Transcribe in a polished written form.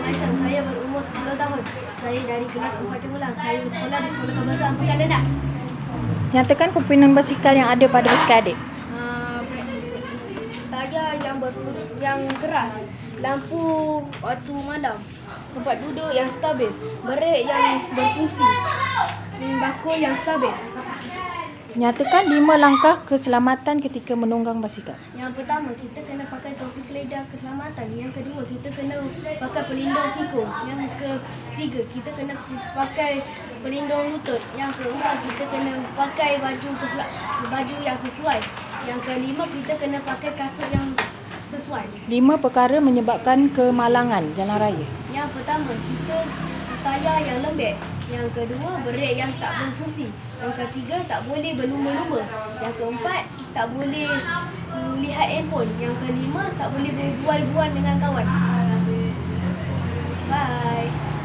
Aisyah. Saya berumur 10 tahun. Saya dari kelas 4 Temulang. Saya bersekolah di Sekolah Kebangsaan Pekan Denas. Nyatakan komponen basikal yang ada pada basikal adik. Tayar yang keras, lampu waktu malam, tempat duduk yang stabil, brek yang berfungsi, bakul yang stabil. Nyatakan 5 langkah keselamatan ketika menunggang basikal. Yang pertama, kita kena pakai topi keledar keselamatan. Yang kedua, kita kena pakai pelindung siku. Yang ketiga, kita kena pakai pelindung lutut. Yang keempat, kita kena pakai baju yang sesuai. Yang kelima, kita kena pakai kasut yang sesuai. 5 perkara menyebabkan kemalangan jalan raya. Yang pertama, kita tayar yang lembek. Yang kedua, brek yang tak berfungsi. Yang ketiga, tak boleh berlumba-lumba. Yang keempat, tak boleh lihat handphone. Yang kelima, tak boleh berbual-bual dengan kawan. Bye.